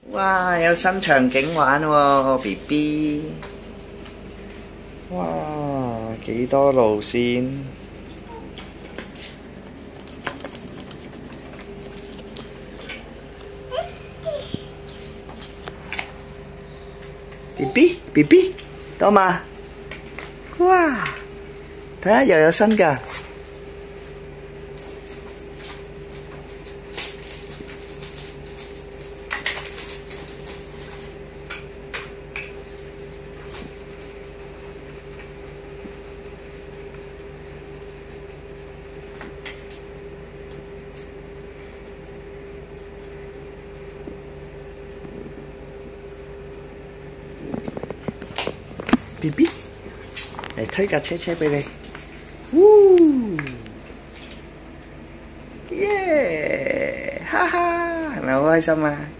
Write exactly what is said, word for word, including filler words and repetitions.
哇，有新場景玩喎 ，B B。哇，幾多路線？B B B B， 到嘛？哇，睇下又有新㗎。B B， 嚟推架車車俾你，嗚，耶，哈哈，係咪好開心啊？